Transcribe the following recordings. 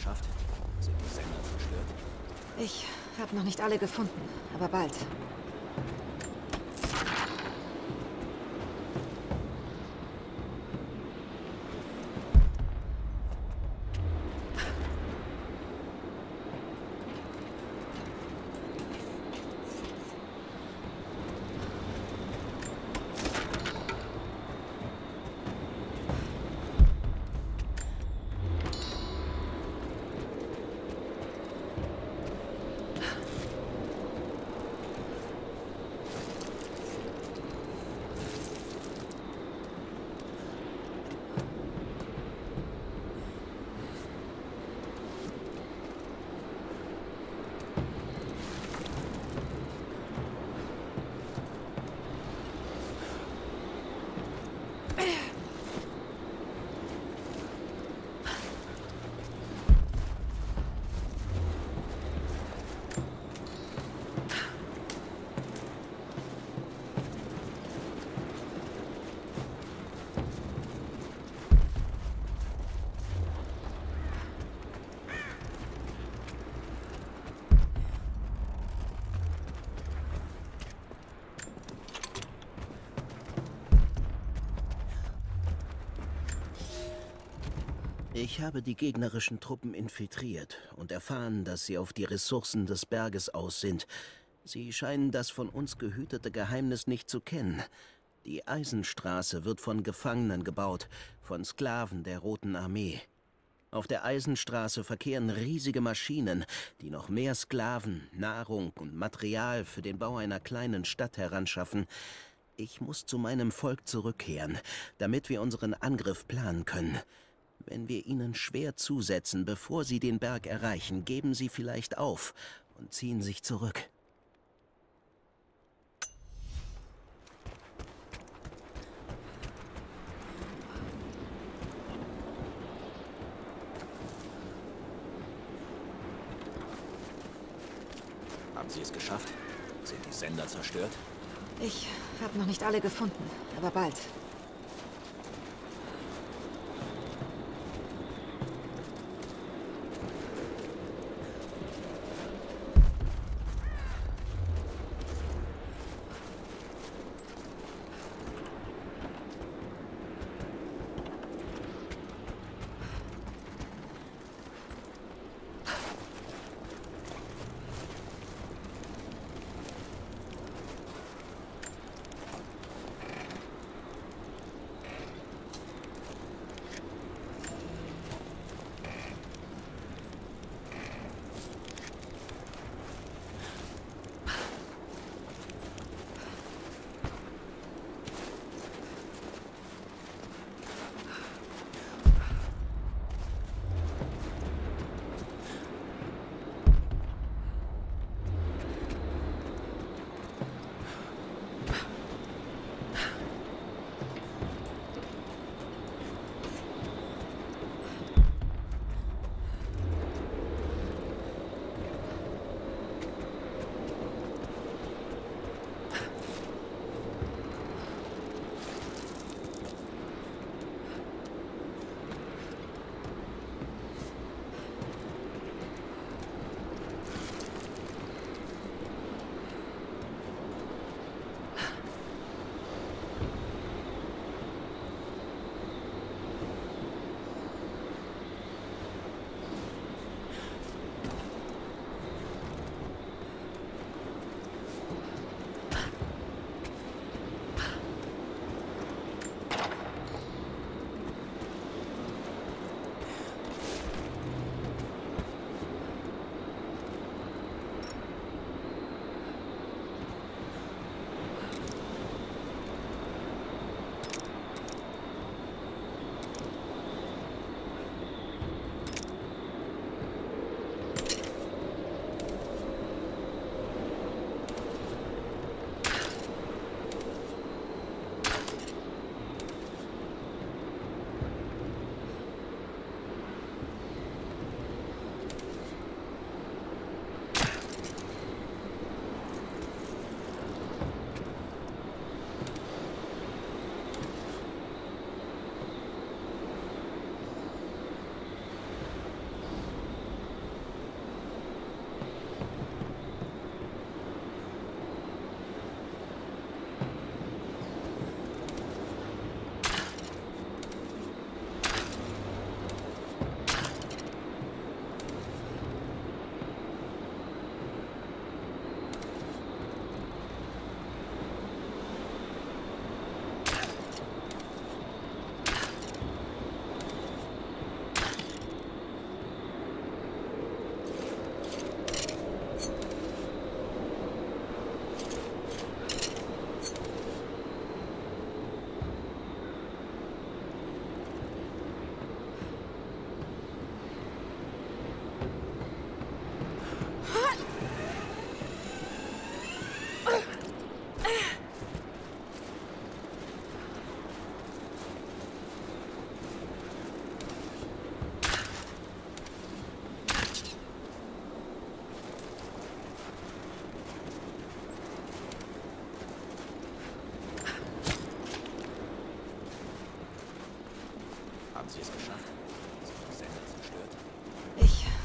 geschafft? Sind die Sender zerstört? Ich habe noch nicht alle gefunden, aber bald. Ich habe die gegnerischen Truppen infiltriert und erfahren, dass sie auf die Ressourcen des Berges aus sind. Sie scheinen das von uns gehütete Geheimnis nicht zu kennen. Die Eisenstraße wird von Gefangenen gebaut, von Sklaven der Roten Armee. Auf der Eisenstraße verkehren riesige Maschinen, die noch mehr Sklaven, Nahrung und Material für den Bau einer kleinen Stadt heranschaffen. Ich muss zu meinem Volk zurückkehren, damit wir unseren Angriff planen können. Wenn wir ihnen schwer zusetzen, bevor sie den Berg erreichen, geben sie vielleicht auf und ziehen sich zurück. Haben Sie es geschafft? Sind die Sender zerstört? Ich habe noch nicht alle gefunden, aber bald.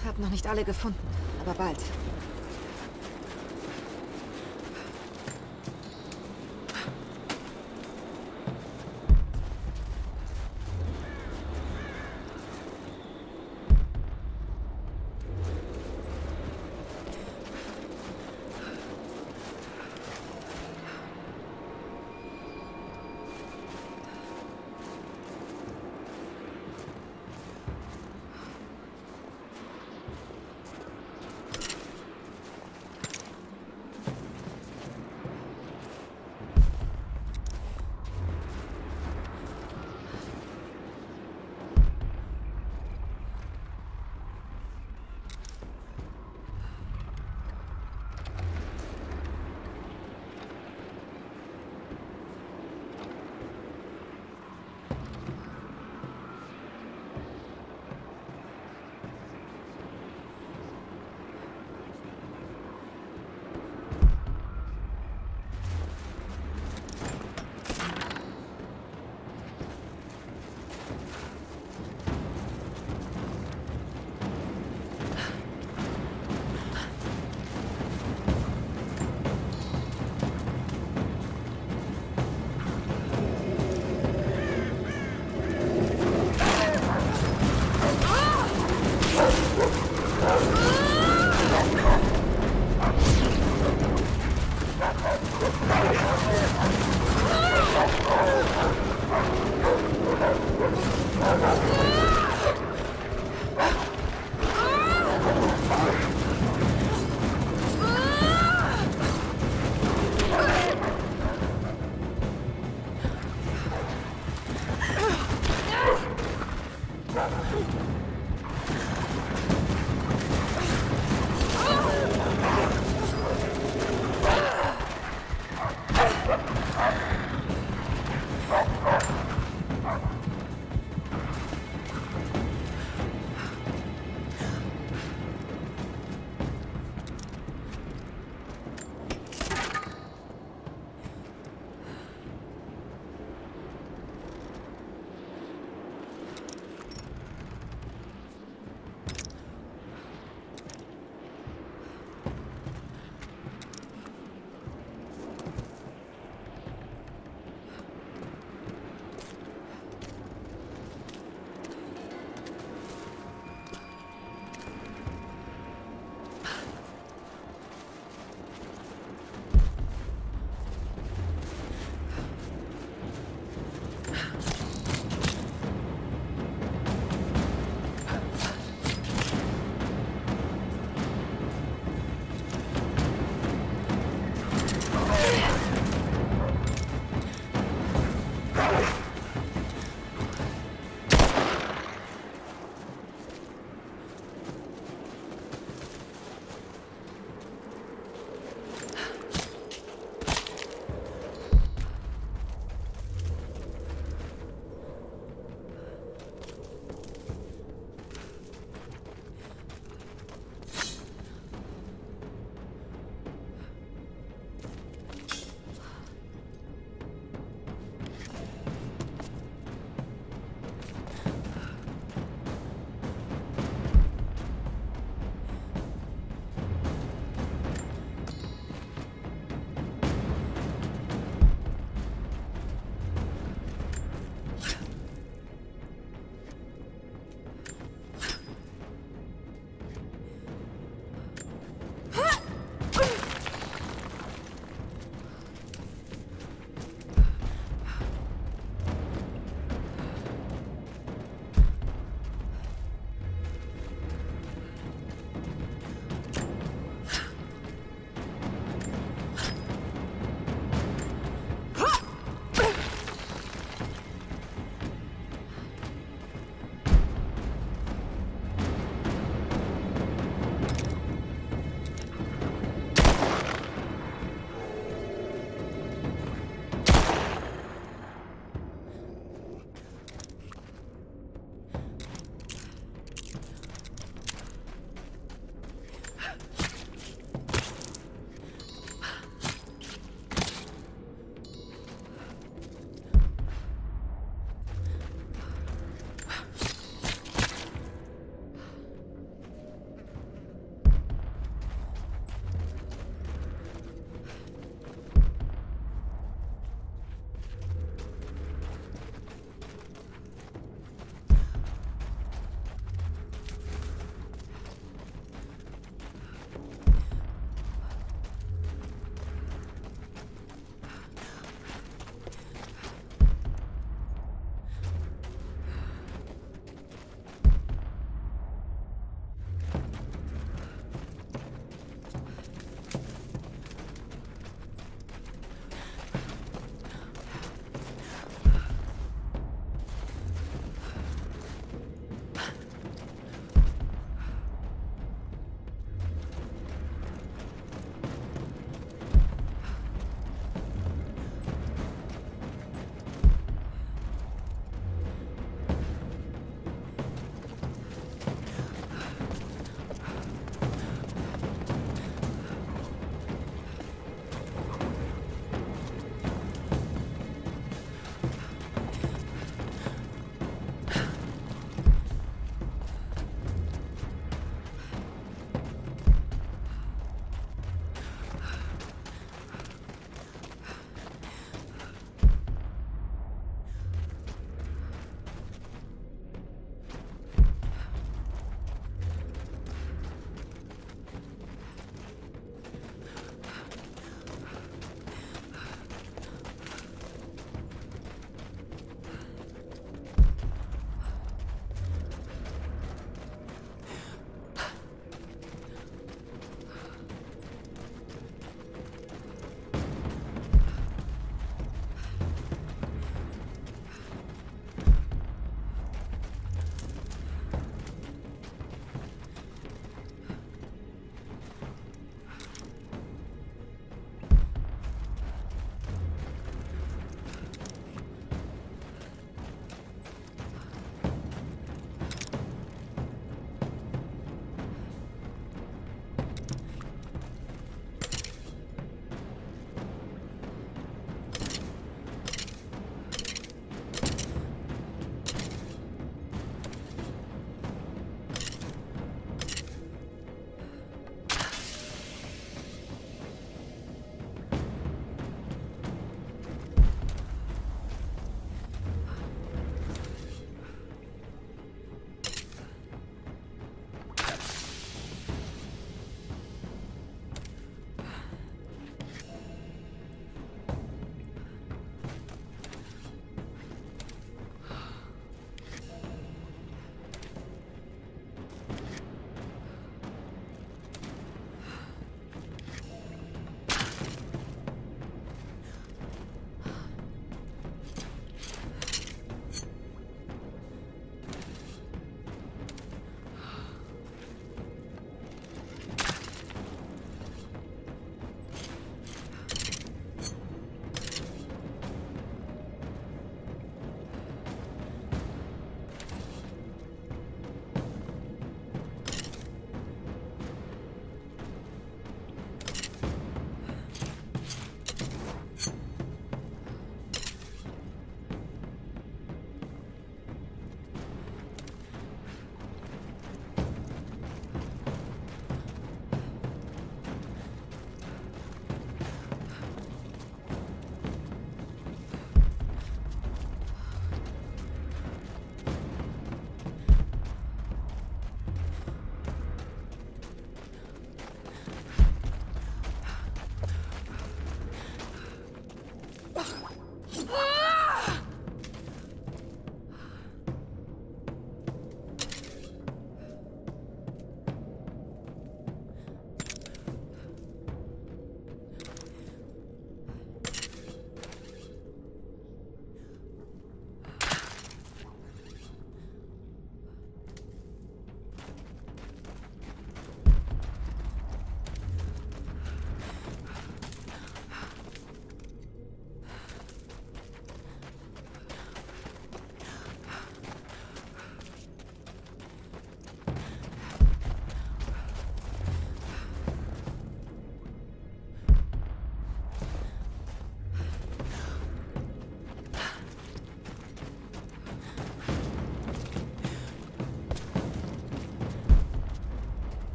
Hab noch nicht alle gefunden, aber bald.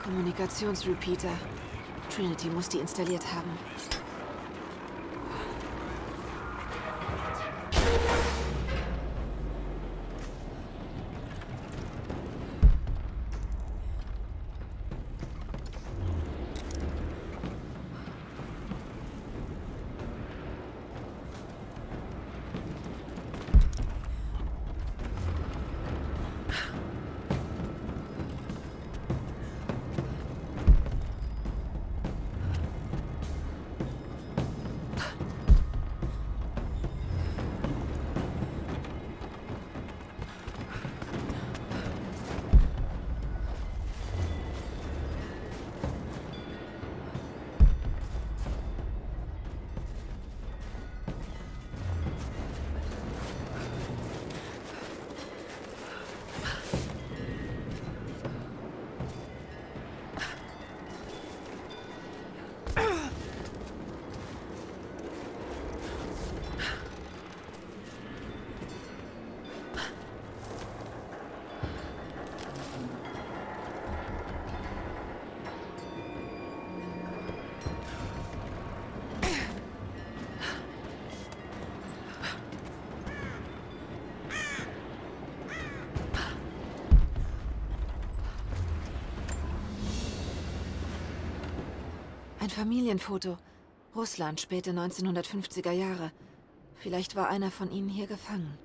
Kommunikationsrepeater. Trinity muss die installiert haben. Ein Familienfoto. Russland, späte 1950er Jahre. Vielleicht war einer von ihnen hier gefangen.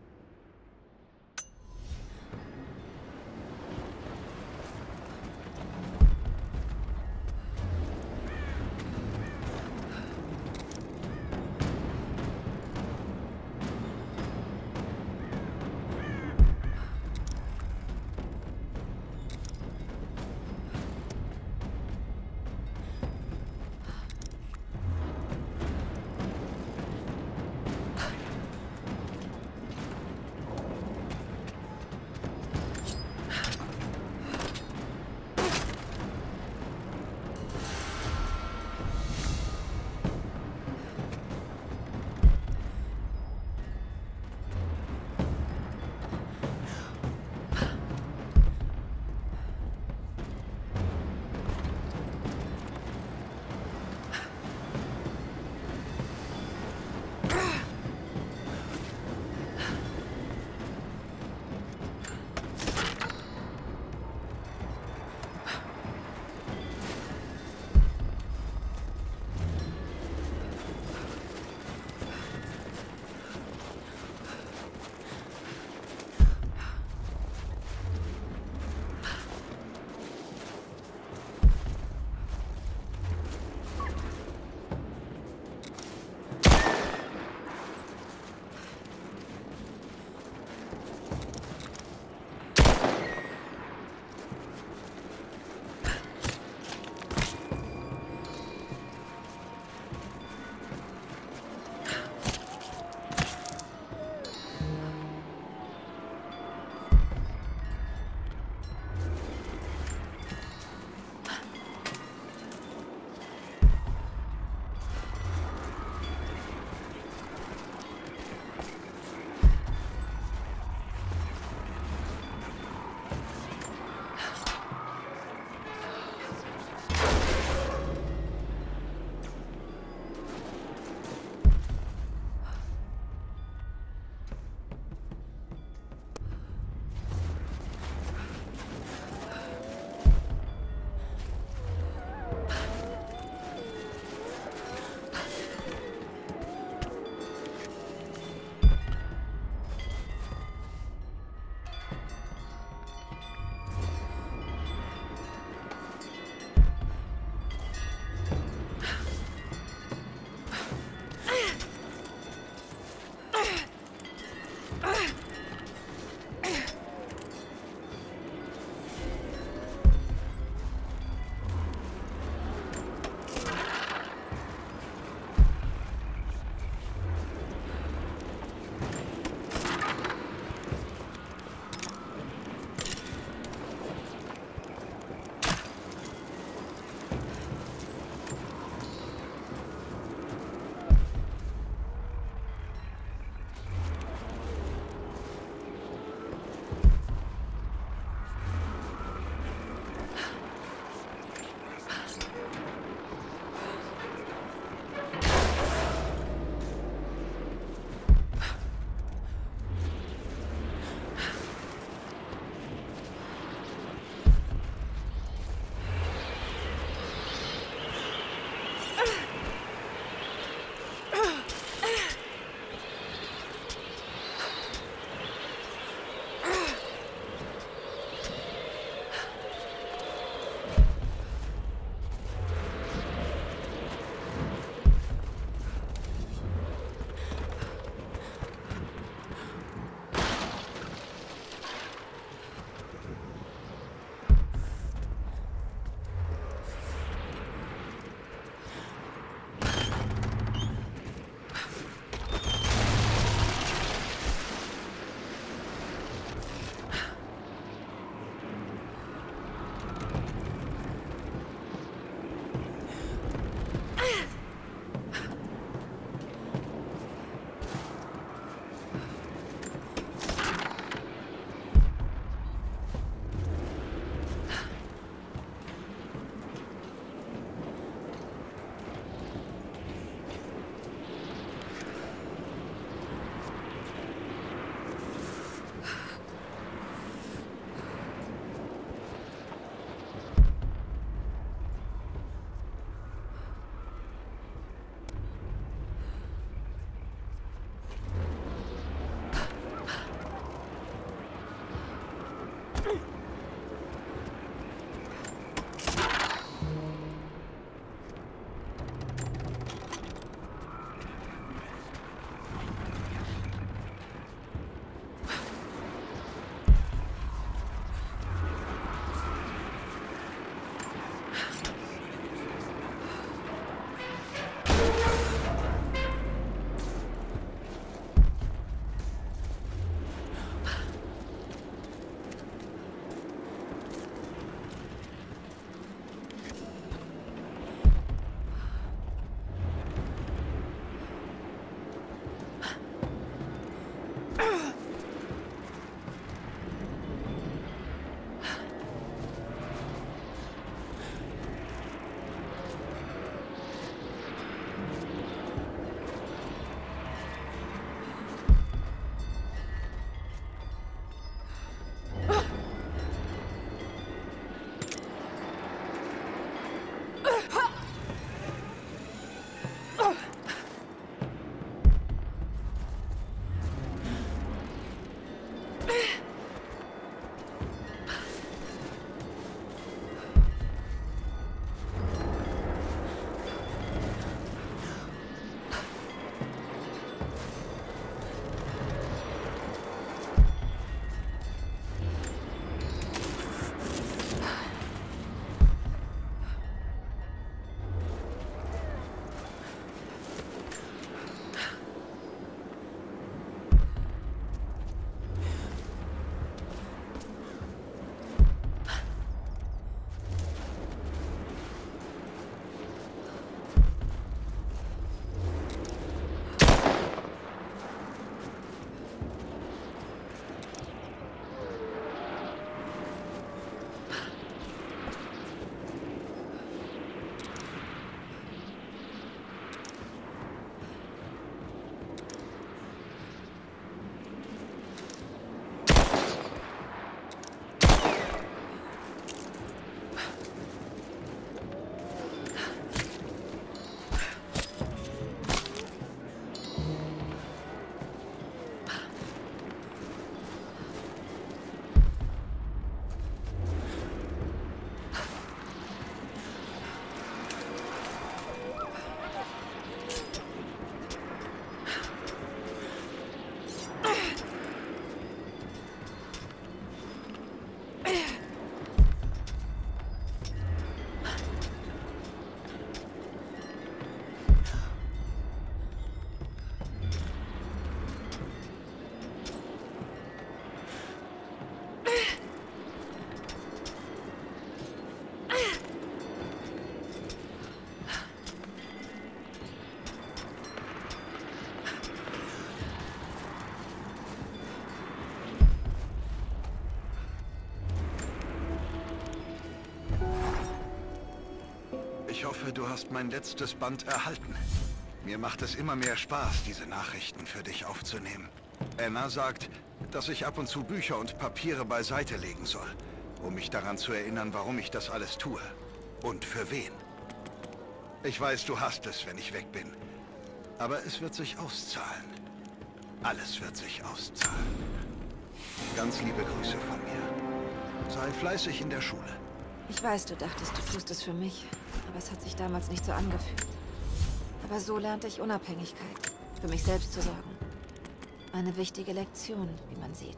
hoffe, du hast mein letztes Band erhalten. Mir macht es immer mehr Spaß, diese Nachrichten für dich aufzunehmen. Anna sagt, dass ich ab und zu Bücher und Papiere beiseite legen soll, um mich daran zu erinnern, warum ich das alles tue. Und für wen. Ich weiß, du hasst es, wenn ich weg bin. Aber es wird sich auszahlen. Alles wird sich auszahlen. Ganz liebe Grüße von mir. Sei fleißig in der Schule. Ich weiß, du dachtest, du tust es für mich. Aber es hat sich damals nicht so angefühlt. Aber so lernte ich Unabhängigkeit. Für mich selbst zu sorgen. Eine wichtige Lektion, wie man sieht.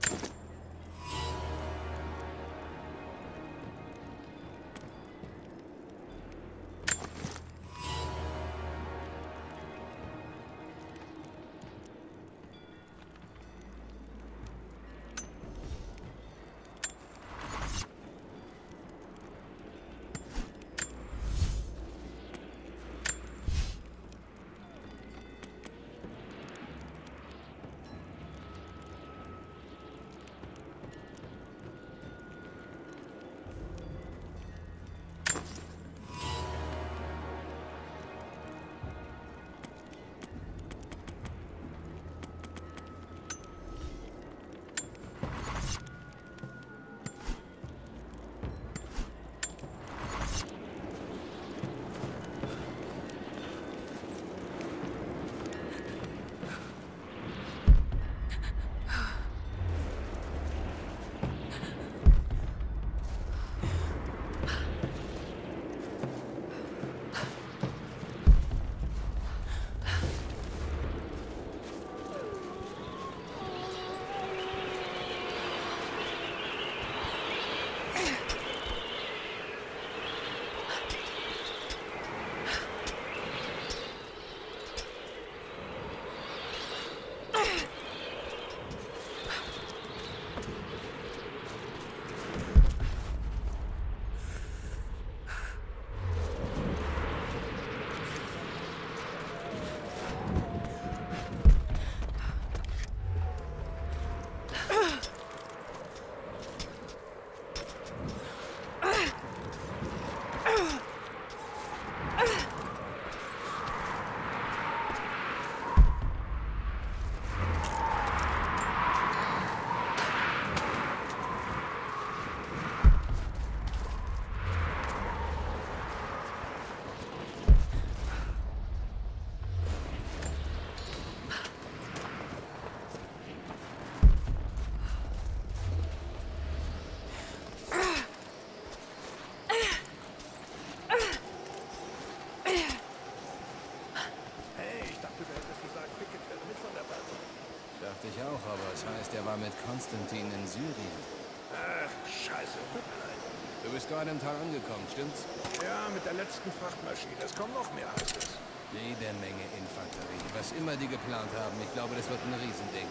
Dachte ich auch, aber es heißt, er war mit Konstantin in Syrien. Ach, scheiße, tut mir leid. Du bist gerade im Tal angekommen, stimmt's? Ja, mit der letzten Frachtmaschine. Es kommen noch mehr, heißt es. Jede Menge Infanterie. Was immer die geplant haben, ich glaube, das wird ein Riesending.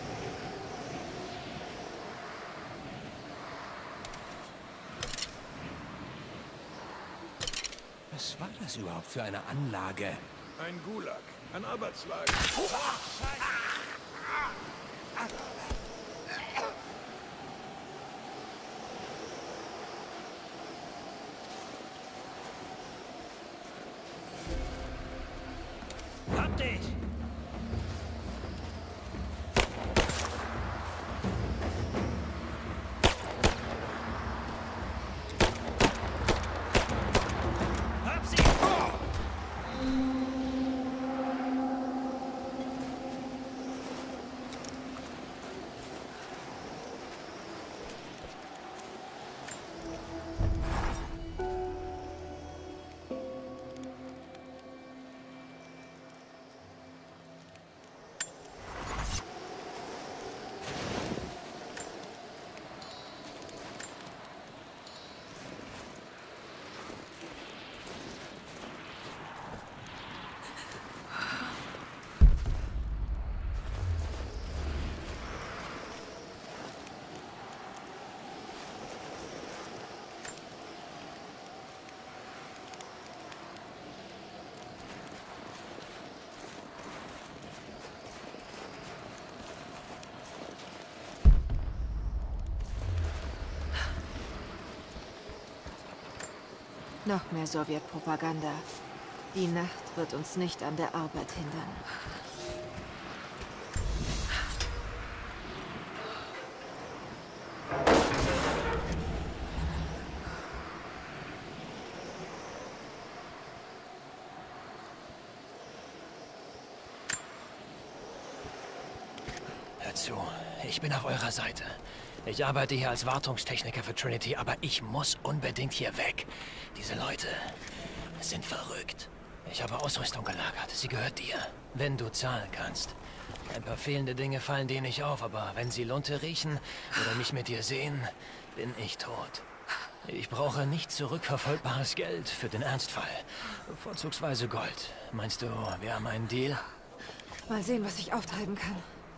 Was war das überhaupt für eine Anlage? Ein Gulag, ein Arbeitslager. Hab dich! Hab sie! Noch mehr Sowjetpropaganda. Die Nacht wird uns nicht an der Arbeit hindern. Hört zu, ich bin auf eurer Seite. Ich arbeite hier als Wartungstechniker für Trinity, aber ich muss unbedingt hier weg. Diese Leute sind verrückt. Ich habe Ausrüstung gelagert. Sie gehört dir, wenn du zahlen kannst. Ein paar fehlende Dinge fallen dir nicht auf, aber wenn sie Lunte riechen oder mich mit dir sehen, bin ich tot. Ich brauche nicht zurückverfolgbares Geld für den Ernstfall. Vorzugsweise Gold. Meinst du, wir haben einen Deal? Mal sehen, was ich auftreiben kann.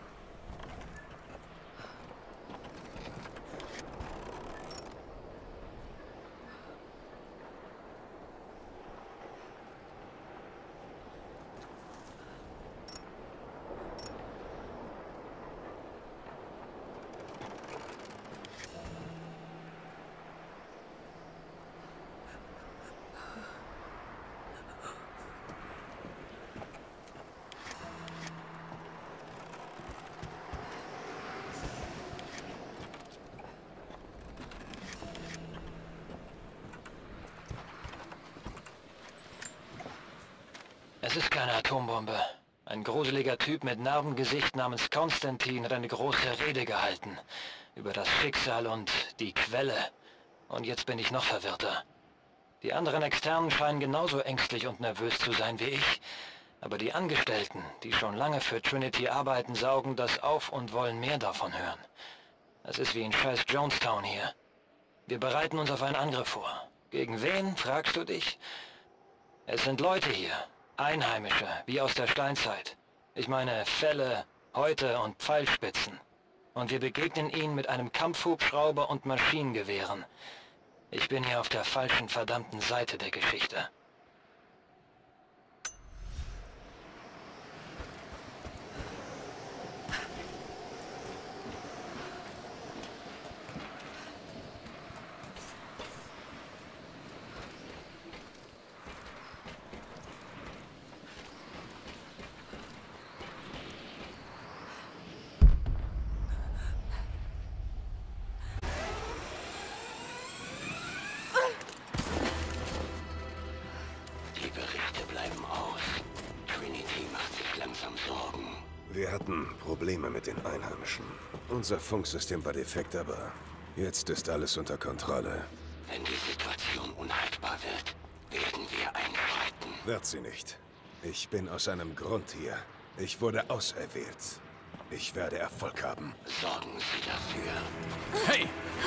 Es ist keine Atombombe. Ein gruseliger Typ mit Narbengesicht namens Konstantin hat eine große Rede gehalten. Über das Schicksal und die Quelle. Und jetzt bin ich noch verwirrter. Die anderen Externen scheinen genauso ängstlich und nervös zu sein wie ich. Aber die Angestellten, die schon lange für Trinity arbeiten, saugen das auf und wollen mehr davon hören. Es ist wie in scheiß Jonestown hier. Wir bereiten uns auf einen Angriff vor. Gegen wen, fragst du dich? Es sind Leute hier. Einheimische, wie aus der Steinzeit. Ich meine Felle, Häute und Pfeilspitzen. Und wir begegnen ihnen mit einem Kampfhubschrauber und Maschinengewehren. Ich bin hier auf der falschen verdammten Seite der Geschichte. Wir hatten Probleme mit den Einheimischen. Unser Funksystem war defekt, aber jetzt ist alles unter Kontrolle. Wenn die Situation unhaltbar wird, werden wir einschreiten. Wird sie nicht. Ich bin aus einem Grund hier. Ich wurde auserwählt. Ich werde Erfolg haben. Sorgen Sie dafür. Hey!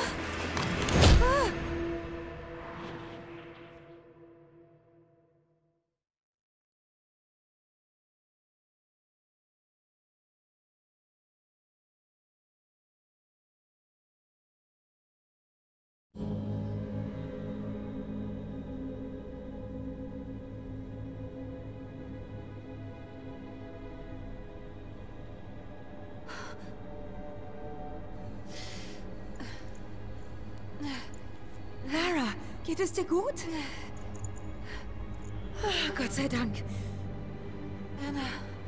Lara, geht es dir gut? Oh, Gott sei Dank. Anna,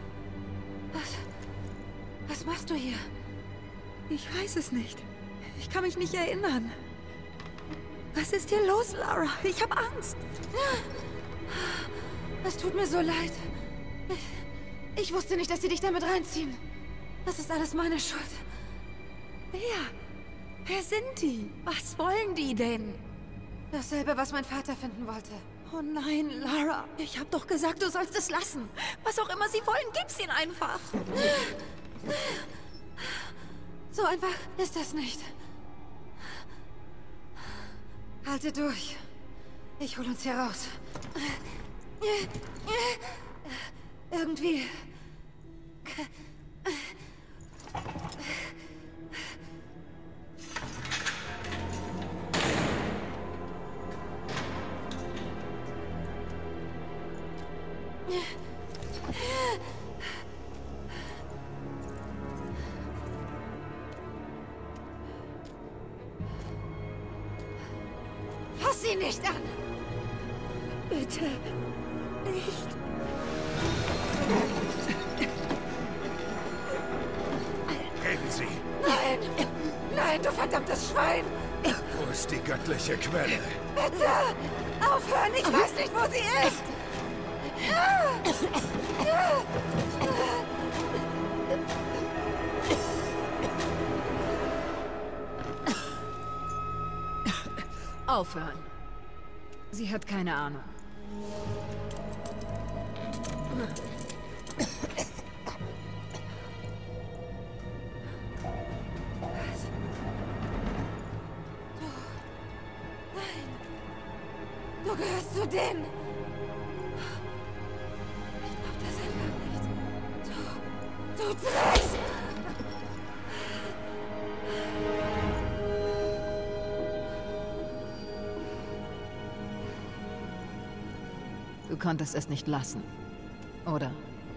was machst du hier? Ich weiß es nicht. Ich kann mich nicht erinnern. Was ist hier los, Lara? Ich habe Angst. Es tut mir so leid. Ich wusste nicht, dass sie dich damit reinziehen. Das ist alles meine Schuld. Wer sind die? Was wollen die denn? Dasselbe, was mein Vater finden wollte. Oh nein, Lara. Ich habe doch gesagt, du sollst es lassen. Was auch immer sie wollen, gib's ihnen einfach. So einfach ist das nicht. Halte durch. Ich hol uns hier raus. Irgendwie. Fass sie nicht an! Bitte. nicht. Reden Sie! Nein! Nein, du verdammtes Schwein! Wo ist die göttliche Quelle? Bitte! Aufhören! Ich weiß nicht, wo sie ist! Aufhören. Sie hat keine Ahnung. Du gehörst zu denen! Ich glaub das einfach nicht. Du Drecks! Du konntest es nicht lassen, oder?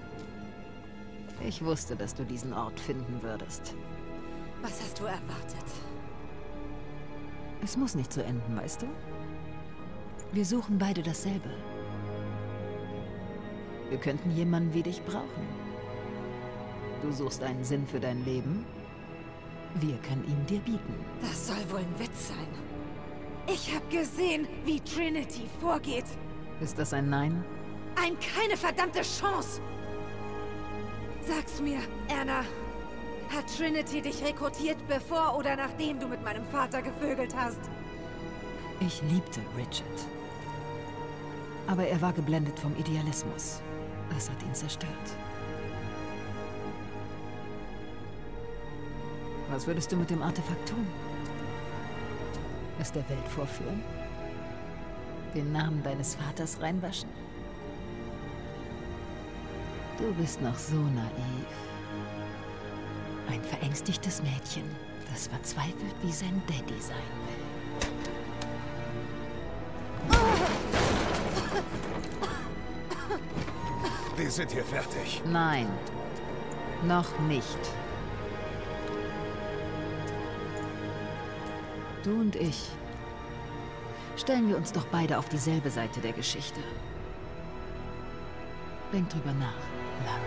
Ich wusste, dass du diesen Ort finden würdest. Was hast du erwartet? Es muss nicht so enden, weißt du? Wir suchen beide dasselbe. Wir könnten jemanden wie dich brauchen. Du suchst einen Sinn für dein Leben. Wir können ihn dir bieten. Das soll wohl ein Witz sein. Ich habe gesehen, wie Trinity vorgeht. Ist das ein Nein? Keine verdammte Chance! Sag's mir, Anna. Hat Trinity dich rekrutiert, bevor oder nachdem du mit meinem Vater gevögelt hast? Ich liebte Richard. Aber er war geblendet vom Idealismus. Das hat ihn zerstört. Was würdest du mit dem Artefakt tun? Es der Welt vorführen? Den Namen deines Vaters reinwaschen? Du bist noch so naiv. Ein verängstigtes Mädchen, das verzweifelt wie sein Daddy sein will. Wir sind hier fertig. Nein, noch nicht. Du und ich. Stellen wir uns doch beide auf dieselbe Seite der Geschichte. Denk drüber nach, Lara.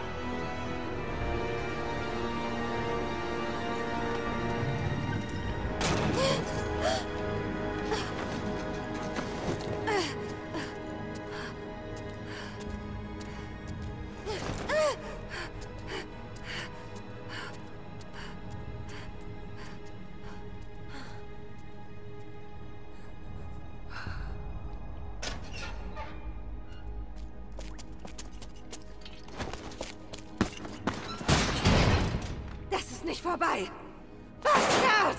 Nicht vorbei! Bastard!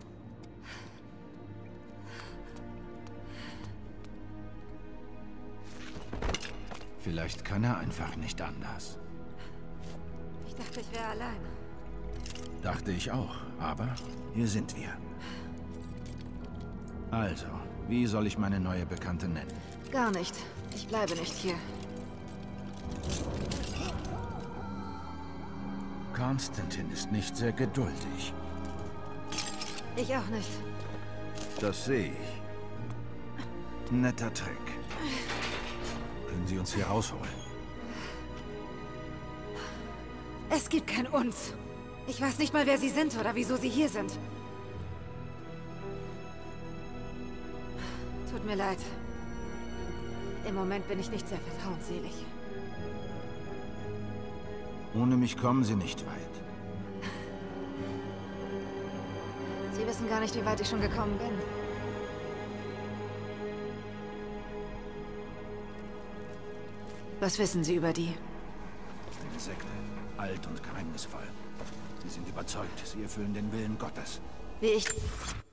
Vielleicht kann er einfach nicht anders. Ich dachte, ich wäre allein. Dachte ich auch, aber hier sind wir. Also, wie soll ich meine neue Bekannte nennen? Gar nicht. Ich bleibe nicht hier. Konstantin ist nicht sehr geduldig. Ich auch nicht. Das sehe ich. Netter Trick. Können Sie uns hier rausholen? Es gibt kein Uns. Ich weiß nicht mal, wer Sie sind oder wieso Sie hier sind. Tut mir leid. Im Moment bin ich nicht sehr vertrauensselig. Ohne mich kommen Sie nicht weit. Sie wissen gar nicht, wie weit ich schon gekommen bin. Was wissen Sie über die? Eine Sekte. Alt und geheimnisvoll. Sie sind überzeugt, sie erfüllen den Willen Gottes. Wie ich...